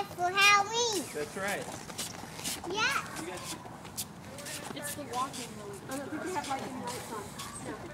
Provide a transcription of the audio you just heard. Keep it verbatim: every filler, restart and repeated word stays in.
lights for Halloween. That's right. Yeah. It's the walking. I don't think you have lighting lights on. No.